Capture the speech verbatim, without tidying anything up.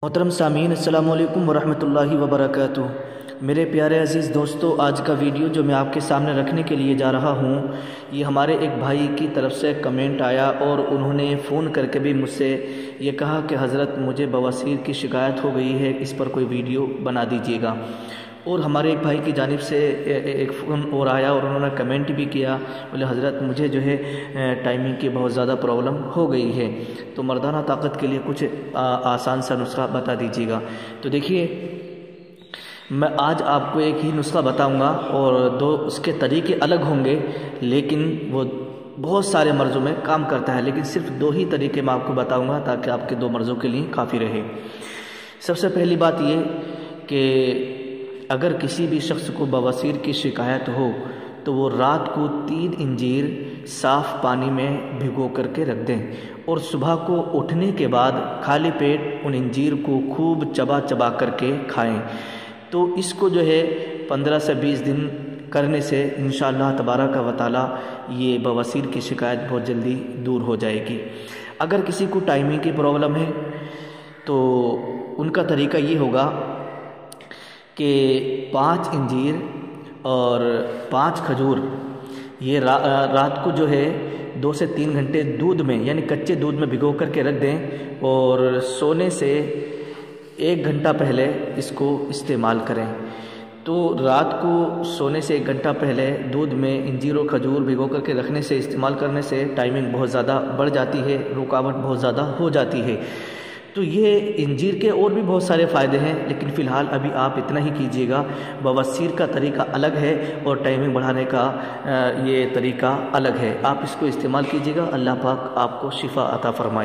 محترم سامعین، السلام علیکم ورحمۃ اللہ وبرکاتہ۔ میرے پیارے عزیز دوستو، آج کا ویڈیو جو میں آپ کے سامنے رکھنے کے لیے جا رہا ہوں، یہ ہمارے ایک بھائی کی طرف سے کمنٹ آیا اور انہوں نے فون کر کے بھی مجھ سے یہ کہا کہ حضرت مجھے بواسیر کی شکایت ہو گئی ہے، اس پر کوئی ویڈیو بنا دیجیے گا۔ اور ہمارے ایک بھائی کی جانب سے ایک فون اور آیا اور انہوں نے کمنٹ بھی کیا، بولے حضرت مجھے جو ہے ٹائمنگ کی بہت زیادہ پرابلم ہو گئی ہے، تو مردانہ طاقت کے لیے کچھ آسان سا نسخہ بتا دیجیے گا۔ تو دیکھیے، میں آج آپ کو ایک ہی نسخہ بتاؤں گا اور دو اس کے طریقے الگ ہوں گے، لیکن وہ بہت سارے مرضوں میں کام کرتا ہے، لیکن صرف دو ہی طریقے میں آپ کو بتاؤں گا تاکہ آپ کے دو مرضوں کے لیے کافی رہے۔ سب سے پہلی بات یہ کہ اگر کسی بھی شخص کو بواسیر کی شکایت ہو تو وہ رات کو تین انجیر صاف پانی میں بھگو کر کے رکھ دیں اور صبح کو اٹھنے کے بعد خالی پیٹ ان انجیر کو خوب چبا چبا کر کے کھائیں، تو اس کو جو ہے پندرہ سے بیس دن کرنے سے انشاءاللہ تبارک و تعالی یہ بواسیر کی شکایت بہت جلدی دور ہو جائے گی۔ اگر کسی کو ٹائمنگ کی پرابلم ہے تو ان کا طریقہ یہ ہوگا کہ پانچ انجیر اور پانچ کھجور یہ رات کو جو ہے دو سے تین گھنٹے دودھ میں یعنی کچے دودھ میں بھگو کر کے رکھ دیں اور سونے سے ایک گھنٹہ پہلے اس کو استعمال کریں۔ تو رات کو سونے سے ایک گھنٹہ پہلے دودھ میں انجیر اور کھجور بھگو کر کے رکھنے سے استعمال کرنے سے ٹائمنگ بہت زیادہ بڑھ جاتی ہے، رکاوٹ بہت زیادہ ہو جاتی ہے۔ تو یہ انجیر کے اور بھی بہت سارے فائدے ہیں، لیکن فی الحال ابھی آپ اتنا ہی کیجئے گا۔ بواسیر کا طریقہ الگ ہے اور ٹائمنگ بڑھانے کا یہ طریقہ الگ ہے، آپ اس کو استعمال کیجئے گا۔ اللہ پاک آپ کو شفا عطا فرمائے۔